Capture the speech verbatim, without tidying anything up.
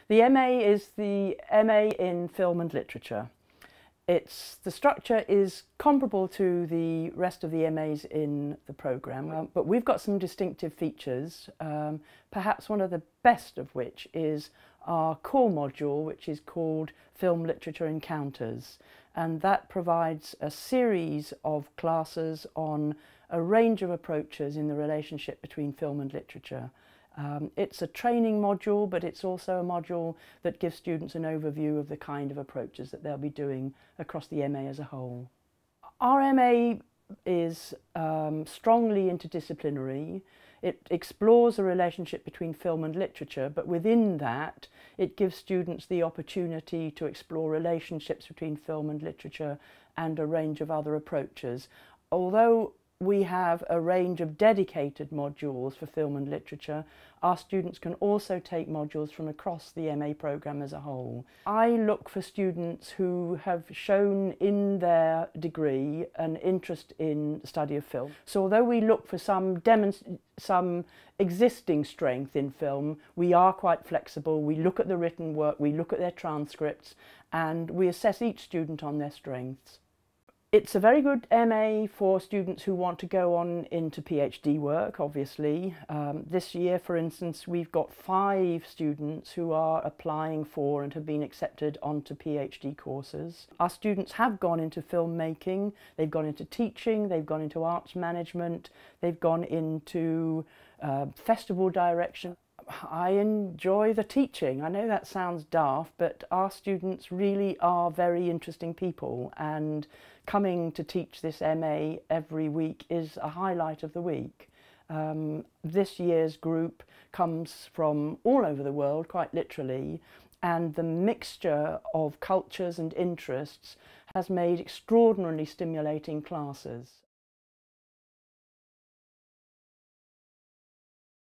The M A is the M A in Film and Literature. It's, the structure is comparable to the rest of the M As in the programme, um, but we've got some distinctive features, um, perhaps one of the best of which is our core module, which is called Film Literature Encounters, and that provides a series of classes on a range of approaches in the relationship between film and literature. Um, it's a training module, but it's also a module that gives students an overview of the kind of approaches that they'll be doing across the M A as a whole. Our M A is um, strongly interdisciplinary. It explores the relationship between film and literature, but within that it gives students the opportunity to explore relationships between film and literature and a range of other approaches. Although we have a range of dedicated modules for film and literature, our students can also take modules from across the M A programme as a whole. I look for students who have shown in their degree an interest in the study of film. So although we look for some, some existing strength in film, we are quite flexible. We look at the written work, we look at their transcripts, and we assess each student on their strengths. It's a very good M A for students who want to go on into PhD work, obviously. Um, this year, for instance, we've got five students who are applying for and have been accepted onto PhD courses. Our students have gone into filmmaking, they've gone into teaching, they've gone into arts management, they've gone into uh, festival direction. I enjoy the teaching. I know that sounds daft, but our students really are very interesting people, and coming to teach this M A every week is a highlight of the week. Um, this year's group comes from all over the world, quite literally, and the mixture of cultures and interests has made extraordinarily stimulating classes.